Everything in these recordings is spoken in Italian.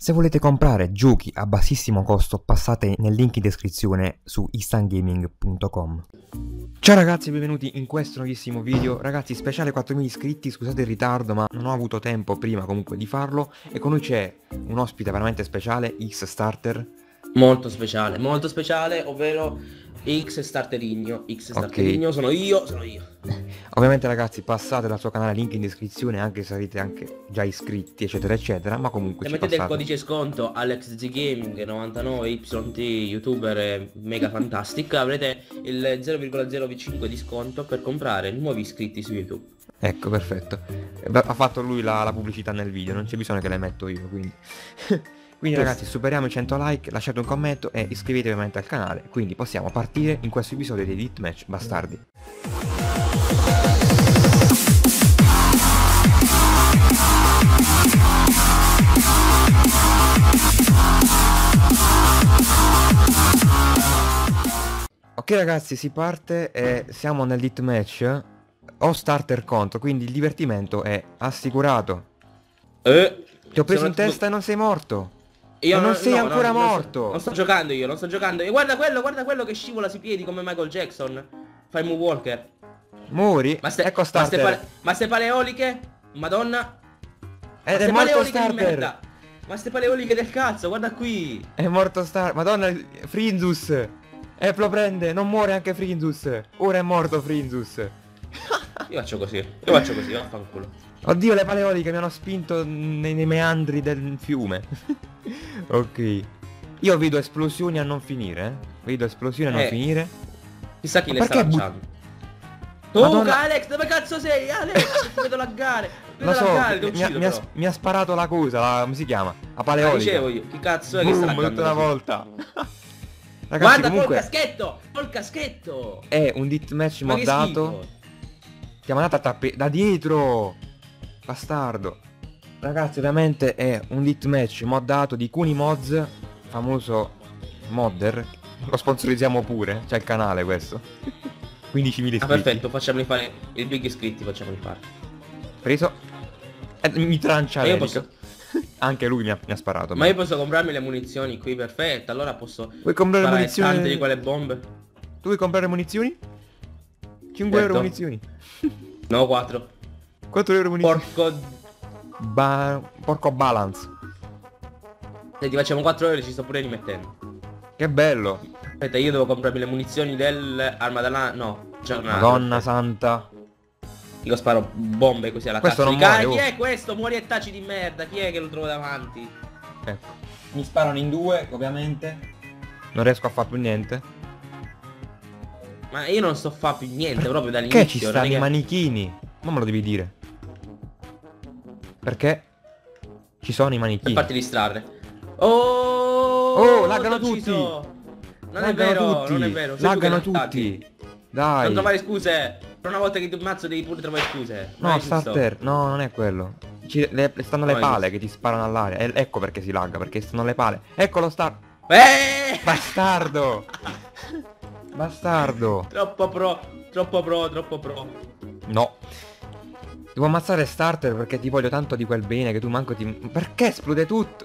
Se volete comprare giochi a bassissimo costo, passate nel link in descrizione su istangaming.com. Ciao ragazzi, benvenuti in questo nuovissimo video. Ragazzi, speciale 4.000 iscritti, scusate il ritardo ma non ho avuto tempo prima comunque di farlo. E con noi c'è un ospite veramente speciale, X-Starter. Molto speciale, ovvero X-Starterigno. X-Starterigno, Ok. sono io. Ovviamente ragazzi, passate dal suo canale, link in descrizione, anche se avete anche già iscritti eccetera eccetera. Ma comunque E ci mettete il passate. codice sconto AlexZGaming99YT, youtuber mega fantastic, avrete il 0,05 di sconto per comprare nuovi iscritti su YouTube. Ecco, perfetto. Ha fatto lui la pubblicità nel video, non c'è bisogno che le metto io, quindi. Quindi ragazzi, superiamo i 100 like, lasciate un commento e iscrivetevi ovviamente al canale. Quindi possiamo partire in questo episodio di Deathmatch Bastardi. Ok ragazzi, si parte e siamo nel Deathmatch. Ho starter contro, quindi il divertimento è assicurato. Ti ho preso in testa e non sei morto. Io non sei ancora non morto. non sto giocando io, non sto giocando. E guarda quello che scivola sui piedi come Michael Jackson. Fai Moonwalker. Muri? Ecco starter. Ma ste paleoliche? Madonna. Ed Ma è ste morto paleoliche di starter. merda. Ma ste paleoliche del cazzo, guarda qui. È morto Star. Madonna, Frinzus. Lo prende, non muore anche Frinzus. Ora è morto Frinzus. Io faccio così, vaffanculo. Oddio, le paleoliche mi hanno spinto nei meandri del fiume. Ok. Io vedo esplosioni a non finire, Vedo esplosioni a non finire. Chissà chi Ma le sta perché lanciando. Tu, Madonna. Alex, dove cazzo sei? Alex, ti vedo laggare. Ti Lo vedo so, laggare, ti uccido però. mi ha sparato la cosa, come si chiama? La Ah, paleolica. dicevo io, chi cazzo è che sta Boom, laggando tutta una così? volta. Ragazzi, Guarda, comunque col caschetto. è un deathmatch Ma che moddato. schifo. Siamo andati a da dietro. Bastardo. Ragazzi, ovviamente è un deathmatch moddato di Kuni Mods, famoso modder. Lo sponsorizziamo pure, c'è il canale questo. 15.000 iscritti. Ah, perfetto, facciamoli fare il big iscritti, facciamoli fare. Preso. Mi trancia Ma io Eric. posso- Anche lui mi ha sparato. Ma io posso comprarmi le munizioni qui, perfetto. Allora posso Vuoi comprare sparare munizioni? tante di quelle bombe. Tu vuoi comprare munizioni? 5 euro Certo. munizioni. No, 4. 4 euro munizioni. Porco. Porco balance. Se ti facciamo 4 euro ci sto pure rimettendo. Che bello. Aspetta, io devo comprarmi le munizioni dell'arma della... No, giornata. Madonna santa. Io sparo bombe così alla Questo cazzo non di cane. muore, Chi oh. è questo? Muori e taci di merda. Chi è che lo trovo davanti? Ecco. Mi sparano in due, ovviamente. Non riesco a fare più niente. Ma io non sto a fare più niente proprio dall'inizio. Perché ci stanno i manichini? Non me lo devi dire. Perché ci sono i Per manichini. farti distrarre. Oh, Oh, laggano t'ho ucciso. tutti. Non è vero, non è vero. Sei tu che Laggano li attacchi. tutti. Dai. Non trovare scuse. Per una volta che ti ammazzo devi pure trovare scuse. Non No, è giusto. starter. No, non è quello. Stanno le Come pale giusto? che ti sparano all'aria. Ecco perché si lagga, perché stanno le pale. Eccolo star. Bastardo. Bastardo. Troppo pro, troppo pro, troppo pro. No. Devo ammazzare starter perché ti voglio tanto di quel bene che tu manco ti... Perché esplode tutto?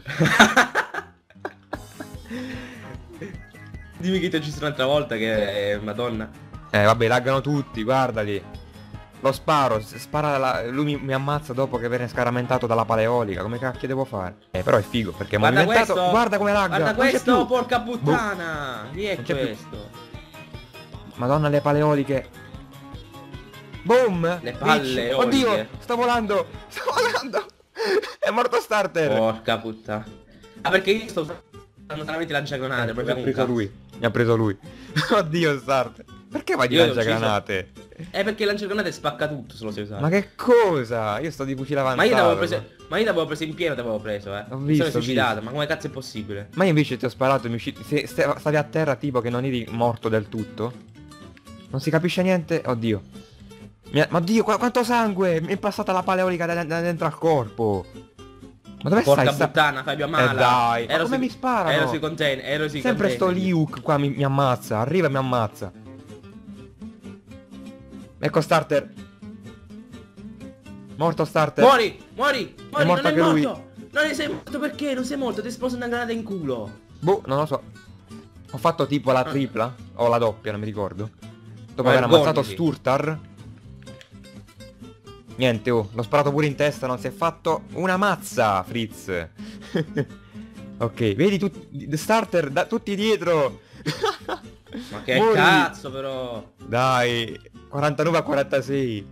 Dimmi che ti ho ucciso un'altra volta che... Madonna. Vabbè, laggano tutti, guardali. Lo sparo, lui mi ammazza dopo che viene scaramentato dalla paleolica. Come cacchio devo fare? Però è figo perché Guarda movimentato... questo. Guarda come lagga. Guarda non c'è questo, più. porca puttana. Chi è Non c'è più. questo? Madonna, le paleoliche. Boom. Le palle Bitch. oliche. Oddio, sto volando. Sto volando. È morto starter. Porca puttana. Ah, perché io sto usando solamente lanciagranate, Mi proprio ha un preso cazzo. lui. Mi ha preso lui. Oddio, starter. Perché vai di Io l'ho lanciagranate? Perché il lanciagranate spacca tutto se lo sai usare. Ma che cosa? Io sto di fucile avanzato. Ma io l'avevo preso. Ma io l'avevo preso in pieno, l'avevo preso, Ho Mi visto, sono suicidato, visto. ma come cazzo è possibile? Ma io invece ti ho sparato e mi usciti. Se stavi a terra tipo che non eri morto del tutto. Non si capisce niente. Oddio. Ma Dio, quanto sangue! Mi è passata la paleolica da dentro al corpo. Ma dove Porca stai? puttana, fai più male. Dai, ma come mi sparano? Ero sui container, ero sui Sempre sto container. Liuk qua mi ammazza. Arriva e mi ammazza. Ecco starter. Morto starter. Muori, muori, muori, morto non è anche lui. morto. Non ne sei morto perché? Non sei morto, ti è esplosa una granata in culo. Boh, non lo so. Ho fatto tipo la tripla o la doppia, non mi ricordo. Dopo Ma aver ammazzato vergognati. Sturtar. Niente, oh, l'ho sparato pure in testa, non si è fatto una mazza, Fritz. Ok, vedi tutti starter, tutti dietro. Ma che Muori. cazzo però. Dai, 49 a 46.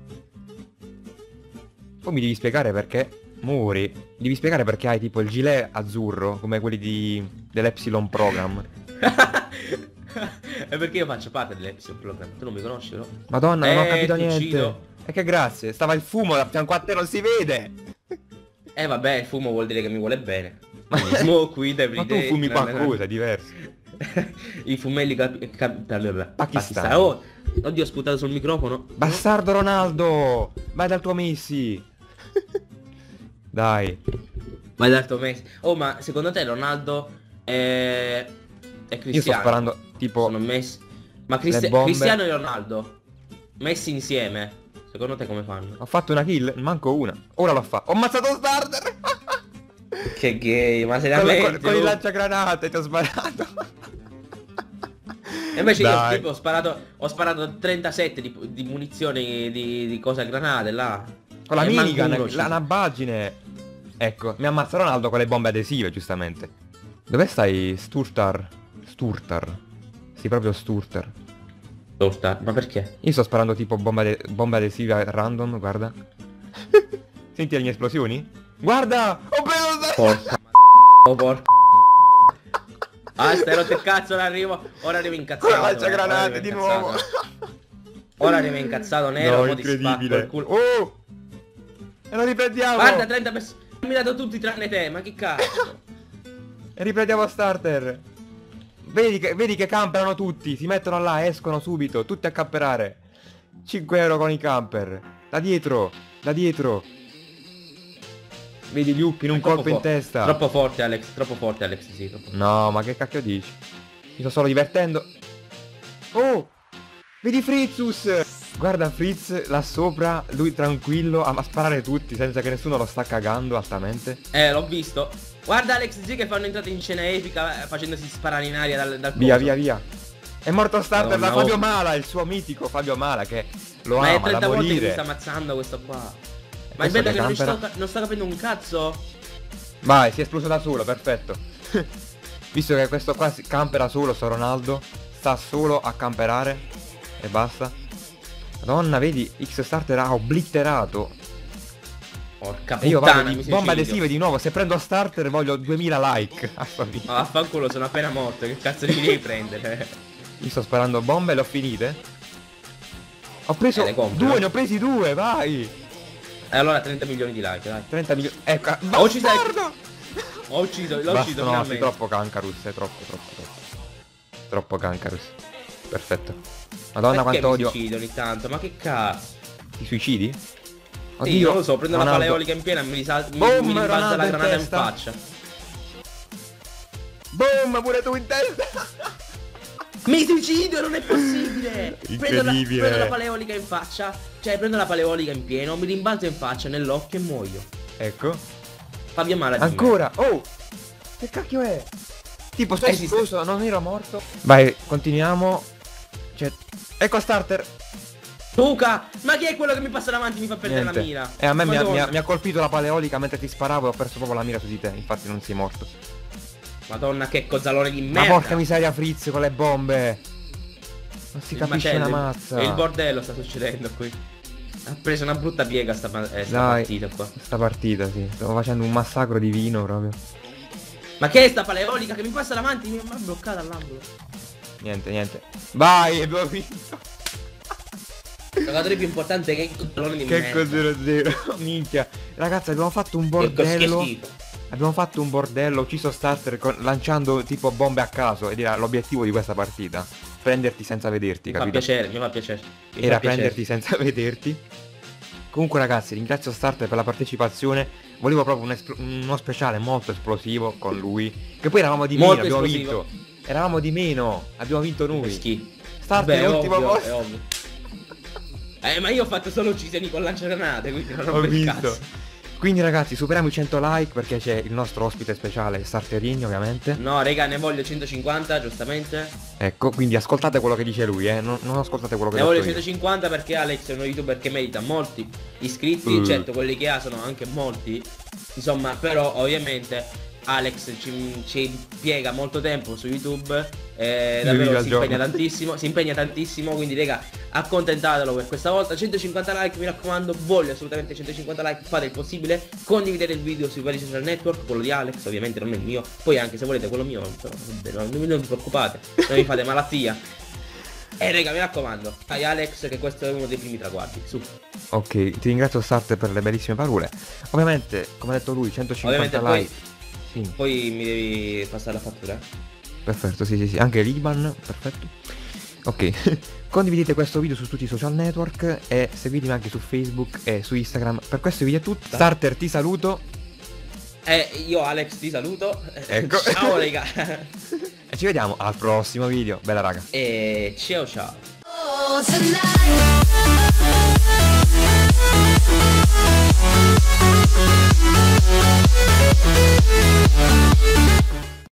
Poi mi devi spiegare perché muori. Devi spiegare perché hai tipo il gilet azzurro, come quelli dell'Epsilon Program. E perché io faccio parte dell'Epsilon Program? Tu non mi conosci, no? Madonna, non ho capito ti niente. uccido. E che grazie, stava il fumo da fianco a te, non si vede. Vabbè, il fumo vuol dire che mi vuole bene. Quindi smoke weed every Ma tu day. fumi qualcosa, è diverso. I fumelli Pakistan. Pakistan. Oh, oddio, ho sputato sul microfono. Bastardo Ronaldo, vai dal tuo Messi. Dai. Vai dal tuo Messi. Oh, ma secondo te Ronaldo è Cristiano? Io sto sparando tipo Sono Messi. Ma le bombe. Cristiano e Ronaldo messi insieme, secondo te come fanno? Ho fatto una kill, manco una. Ora l'ho fatto. Ho ammazzato starter. Che gay, ma Con seriamente? con il lanciagranate ti ho sparato. E invece io Dai. tipo ho sparato 37 di munizioni di cosa granate là. Con la E manco minigun, uno ci- una bagine. Ecco, mi ammazza Ronaldo con le bombe adesive, giustamente. Dove stai, Sturtar? Sturtar. Sì, proprio Sturtar. Torta, ma perché? Io sto sparando tipo bombe adesive random, guarda. Senti le mie esplosioni? Guarda! Ho preso... Porca oh, porca. Ah, stai rotto il cazzo, ora arrivo incazzato. Con la lanciagranate ora arrivo di incazzato. nuovo. Ora arrivo incazzato nero, No, mo ti spacco incredibile. il culo. Oh! E lo riprendiamo! Guarda, 30 persone. Mi dato tutti tranne te, ma che cazzo? E riprendiamo starter. Vedi che camperano tutti. Si mettono là, escono subito. Tutti a camperare. 5 euro con i camper. Da dietro. Da dietro. Vedi gli uppi in un colpo in testa. Troppo forte Alex, sì, troppo forte. No, ma che cacchio dici? Mi sto solo divertendo. Oh! Vedi Fritzus! Guarda Fritz là sopra, lui tranquillo a sparare tutti senza che nessuno lo sta cagando altamente. L'ho visto. Guarda Alex G che fanno entrata in scena epica facendosi sparare in aria dal Via, coso. via, via. È morto starter da Madonna, Fabio oh. Mala, il suo mitico Fabio Mala che lo Ma è ama 30 da volte che mi morire. sta ammazzando questo qua. Ma è Questo bello che campera. non sto capendo un cazzo. Vai, si è esploso da solo, perfetto. Visto che questo qua si campera solo, sto Ronaldo, sta solo a camperare e basta. Madonna, vedi, X-Starter ha obliterato. Porca E io vado puttana, di mi bombe suicidio. adesive di nuovo, se prendo Starter voglio 2000 like. A sua vita. Ma vaffanculo, sono appena morto, che cazzo li devi prendere? Io sto sparando bombe, le ho finite. Ho preso le compri, due, no? ne ho presi due, vai. E allora 30 milioni di like, dai. 30 milioni. Ecco, Ho ucciso- bastardo! L'ho ucciso Basta, no, sei finalmente. troppo Cancarus, sei troppo. Troppo Cancarus. Perfetto. Madonna Perché quanto mi odio. suicido ogni tanto? Ma che cazzo? Ti suicidi? Sì, non lo so, prendo la Ronaldo. paleolica in piena e mi Boom, rimbalza Ronaldo la in granata in testa. faccia. Boom, pure tu in testa. Mi suicido, non è possibile! Incredibile. Prendo la paleolica in faccia. Cioè, prendo la paleolica in pieno, mi rimbalzo in faccia nell'occhio e muoio. Ecco. Fabio Mala di me. Ancora. Oh. Che cacchio è? Tipo, sei Esiste. esploso, non ero morto. Vai, continuiamo. Cioè, ecco starter. Luca! Ma chi è quello che mi passa davanti e mi fa perdere Niente. la mira? E a me Madonna. mi ha colpito la paleolica mentre ti sparavo e ho perso proprio la mira su di te. Infatti non sei morto. Madonna, che cozzalone di Ma merda! porca miseria Fritz con le bombe. Non si Il capisce macello, una mazza. il bordello sta succedendo qui. Ha preso una brutta piega sta Dai, partita qua. sta partita, sì. Stavo facendo un massacro di vino proprio. Ma che è sta paleolica che mi passa davanti? Mi ha bloccato all'angolo. Niente. Vai, abbiamo vinto. Il giocatore più importante che è il cozzalone di Che merda. 0-0. Minchia. Ragazzi, abbiamo fatto un Che bordello. schifo. Abbiamo fatto un bordello, ucciso starter lanciando tipo bombe a caso. Ed era l'obiettivo di questa partita. Prenderti senza vederti, Mi fa capito? piacere, mi fa piacere. Mi Era fa piacere. prenderti senza vederti. Comunque ragazzi, ringrazio Starter per la partecipazione. Volevo proprio uno speciale molto esplosivo con lui. Che poi eravamo di Molto meno, abbiamo esplosivo. vinto. Eravamo di meno, abbiamo vinto Che noi. schifo. Starter Vabbè, ultimo ovvio, posto. è ovvio. Ma io ho fatto solo uccisioni con lanciagranate, quindi non Ho ho il visto. cazzo. Quindi ragazzi, superiamo i 100 like perché c'è il nostro ospite speciale, Starterigno, ovviamente. No, raga, ne voglio 150, giustamente. Ecco, quindi ascoltate quello che dice lui, non ascoltate quello che Ne dice voglio 150 perché Alex è uno youtuber che merita molti iscritti. Certo, quelli che ha sono anche molti. Insomma, però ovviamente Alex ci impiega molto tempo su YouTube. Davvero si impegna tantissimo. Quindi raga, accontentatelo per questa volta. 150 like, mi raccomando, voglio assolutamente 150 like. Fate il possibile, condividete il video sui vari social network. Quello di Alex ovviamente non è il mio. Poi anche se volete quello mio, non vi preoccupate, non vi fate malattia. E raga, mi raccomando, dai Alex, che questo è uno dei primi traguardi, su. Ok, ti ringrazio Starter per le bellissime parole. Ovviamente, come ha detto lui, 150 like. Poi mi devi passare la fattura. Perfetto, sì, anche l'Iban, perfetto. Ok, condividete questo video su tutti i social network e seguitemi anche su Facebook e su Instagram. Per questo video è tutto. Starter, ti saluto. Io Alex ti saluto. Ecco. Ciao raga. E ci vediamo al prossimo video. Bella raga. E ciao ciao.